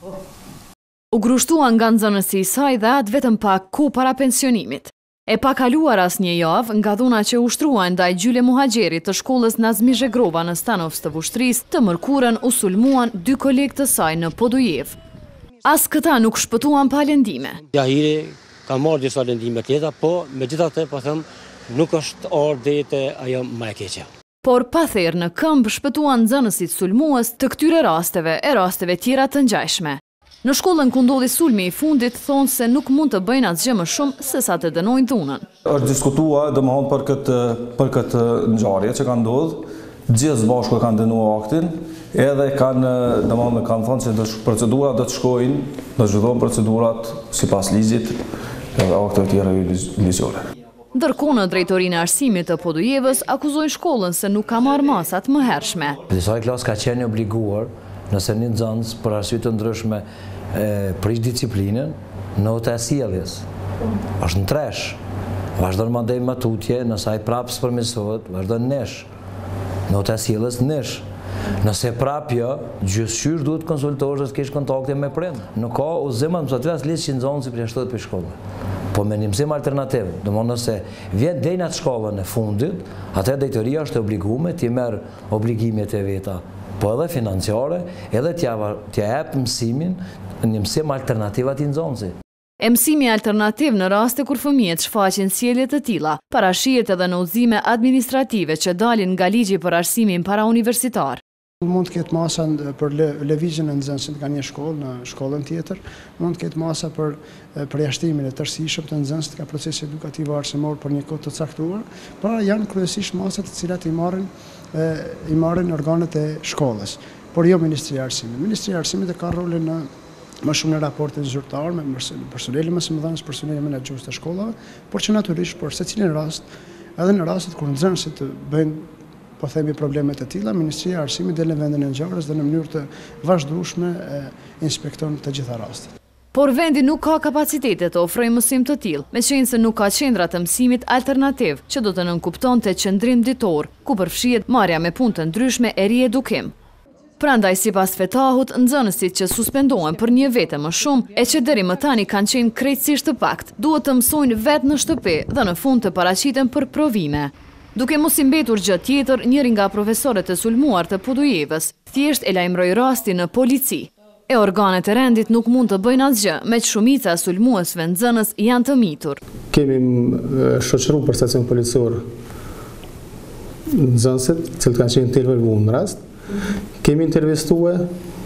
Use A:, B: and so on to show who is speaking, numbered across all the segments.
A: U grushtua nga nxënësi i saj dhe atë vetëm pak kohë para pensionimit. E pa kaluar asnjë javë nga dhuna që ushtruan ndaj Gjyle Muhaxherit të shkollës Nazmi Zhegrova në Stanovës të Vushtrisë, të mërkurën u sulmuan 2 kolegë të saj në Podujev. As këta nuk shpëtuan pa lëndime.
B: Jahiri ka marrë disa lëndime tjera, po megjithatë po them nuk është ardhete ajo më e keqja.
A: Por pa therrë në këmbë shpëtuan nxënësit sulmues të këtyre rasteve e rasteve tjera të ngjashme. Në shkollën ku ndodhi sulmi i fundit thonë se nuk mund të bëjnë asgjë më shumë se sa të dënojnë dhunën.
C: Është diskutuar domethënë për këtë ngjarje që ka ndodhur, gjithë bashku kanë dënuar aktin, edhe kanë thënë se procedurat do të shkojnë, do të zhvillohen procedurat sipas ligjit edhe akteve tjera ligjore.
A: Ndërkohë në drejtorinë e arsimit të Podujevës akuzojnë shkollën se nuk ka marrë masat më hershme.
D: Disa klasë ka qenë obliguar nëse një nxënës për arsye të ndryshme prish disiplinën, nota e sjelljes është në tresh. Vazhdon mandej matutje, nëse ai prapë përmirësohet, vazhdon nesh. Nota e sjelljes nesh. Nëse prapë jo, gjithçysh duhet konsultosh të kesh kontakte me prind. Nuk ka udhëzim administrativ lidh që nxënësi përjashtohet për shkollën. Po me një mësim alternativ, domthonë nëse vjen deri në atë shkollën e fundit, atë drejtoria është e obliguar të merr obligimet e veta, po edhe financiare, edhe t'ja jap mësimin në një mësim alternativ atij nxënësi.
A: E mësimi alternativ në raste kur fëmijët shfaqin sjellje të tilla, parashihet edhe në udhëzime administrative që dalin nga ligji për arsimin parauniversitar.
E: Mund të ketë masa për lëvizjen e nxënësit nga një shkollë në shkollën tjetër, mund të ketë masa për përjashtimin e tërësishëm të nxënësit nga procesi edukativ arsimor për një kohë të caktuar, pra janë kryesisht masat të cilat i marrin organet e shkollës, por jo Ministria e Arsimit. Ministria e Arsimit ka rolin në më shumë në raportin zyrtar me personelin mësimdhënës, personelin menaxhues të shkollave, por që natyrisht për secilin rast, edhe në rastet kur nxënësit bëjnë po themi problemet e tilla, Ministria e Arsimit del në vendin e ngjarjes dhe në mënyrë të vazhdueshme inspekton të gjitha rastet.
A: Por vendi nuk ka kapacitete të ofrojë mësim të tillë, meqenëse se nuk ka qendra të mësimit alternativ që do të nënkuptonte qendrim ditor, ku përfshihet marrja me punë të ndryshme e riedukim. Prandaj sipas Fetahut, nxënësit që suspendohen për një vete më shumë e që deri më tani kanë qenë krejtësisht të pakt, duhet të mësojnë vetë në shtëpi dhe në fund të paraqiten për provime. Duke mos i mbetur gjë tjetër, njëri nga profesorët e sulmuar të Podujevës thjesht e lajmëroi rastin në polici. E organet e rendit nuk mund të bëjnë asgjë, me që shumica e sulmuesve nxënës janë të mitur.
F: Kemi shoqëruar për stacion policor nxënësit, që kanë qenë të involvuar në rast. Kemi intervistuar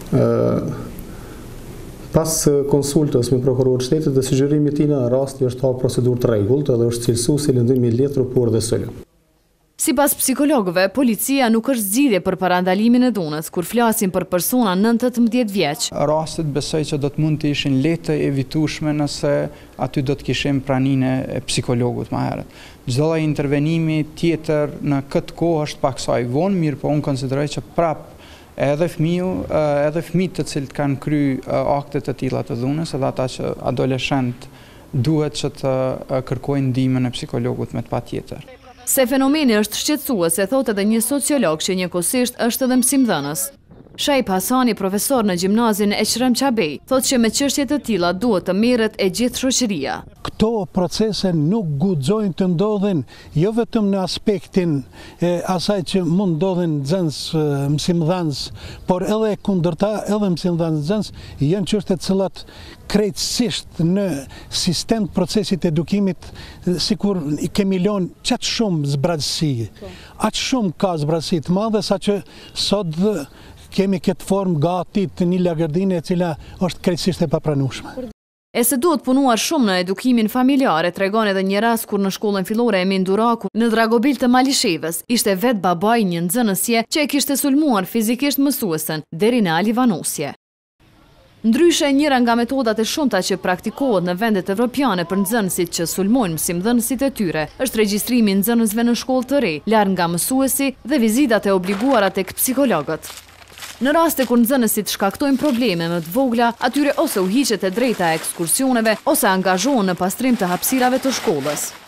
F: pas konsultës me prokurorët shtetit dhe sugjerimit të tij në rasti është ka procedurë të rregullt edhe është cilësuar si lëndim i letër por dhe sulm.
A: Sipas psikologëve, policia nuk është zgjidhje për parandalimin e dhunës, kur flasin për persona 9-18 vjeç.
G: Rastet besoj që do të mund të ishin lehtë e evitueshme nëse aty do të kishim praninë e psikologut më herët. Çdo lloj intervenimi tjetër në këtë kohë është pak sa i vonë, mirë po unë konsideroj që prapë edhe fëmijët të cilët kanë kryer akte të tilla të dhunës, edhe ata që adoleshent duhet që të kërkojnë ndihmën e psikologut me të patjetër.
A: Se fenomeni është shqetësues, e thot edhe një sociolog që njëkohësisht është edhe mësimdhënës. Shaip Hasani, profesor në gjimnazin e Qrem Qabej, thot që me çështje të tilla duhet të merret e gjithë shoqëria.
H: Këto procese nuk guxojnë të ndodhin jo vetëm në aspektin e asaj që mund ndodhin nxënës mësimdhënës, por edhe kundërta, edhe mësimdhënës nxënës janë çështje të cilat krejtësisht në sistem të procesit edukimit sikur kemi lënë qatë shumë zbrazësi. Aq shumë ka zbrazësi të madhe sa që sot kemi këtë formë gati të një lagërdine e cila është krejtësisht e papranueshme.
A: E se duhet punuar shumë në edukimin familjar, tregon edhe një rast kur në shkollën fillore Emin Duraku në Dragobil të Malishevës ishte vetë babai një nxënësje që e kishte sulmuar fizikisht mësuesen deri në alivanosje. Ndryshe, njëra nga metodat e shumta që praktikohet në vendet evropiane për nxënësit që sulmojnë mësimdhënësit e tyre është regjistrimi i nxënësve në shkollë të re, larg nga mësuesi dhe vizitat e obliguara tek psikologët. Në raste kur nxënësit shkaktojnë probleme më të vogla, atyre ose u hiqet e drejta e ekskursioneve ose angazhohen në pastrim të hapësirave të shkollës.